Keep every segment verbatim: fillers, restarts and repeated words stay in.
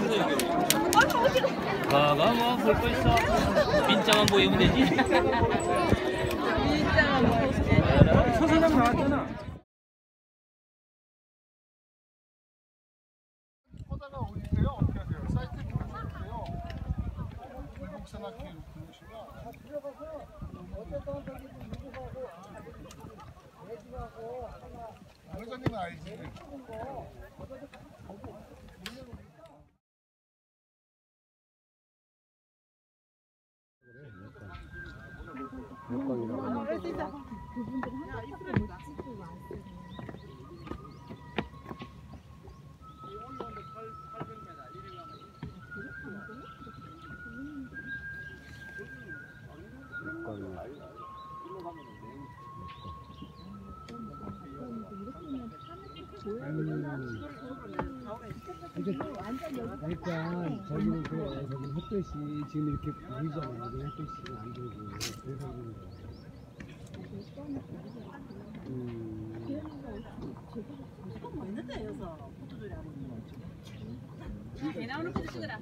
가가 뭐 볼 거 있어. 민자만 보이면 되지. 민자만 보이면 서사장 나왔잖아. 포다가 어디세요? 어떻게 하세요? 사이트 들어오세요. 불국산학회 들어오시면 회장님은 알지? 그러니까 저기는 그래, 저기는 햇볕이 지금 이렇게 보이잖아. 햇볕이 안 보이고 그래서 그런 거야. 음. 있는데 여기서 포토조리 하는 거. 개 나오는 포토 찍으라.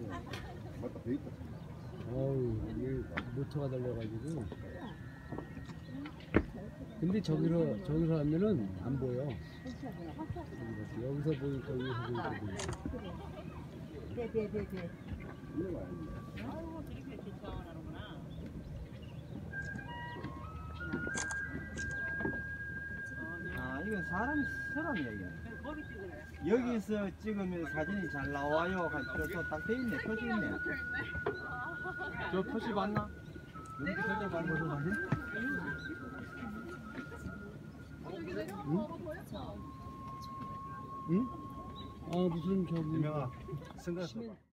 어우, 이게 모터가 달려가지고. 근데 저기로 저기서 하면은 안 보여. 여기서 보니까 여기서 보니까 보여. 네네네네. 아, 이건 사람이 사람이야 이게. 여기서 찍으면 사진이 잘 나와요. 딱 돼 있네, 표시 있네. 저 표시 봤나? 여기 표시 봤나? 응? 응? 아 무슨 저기 유명아 생각해봐.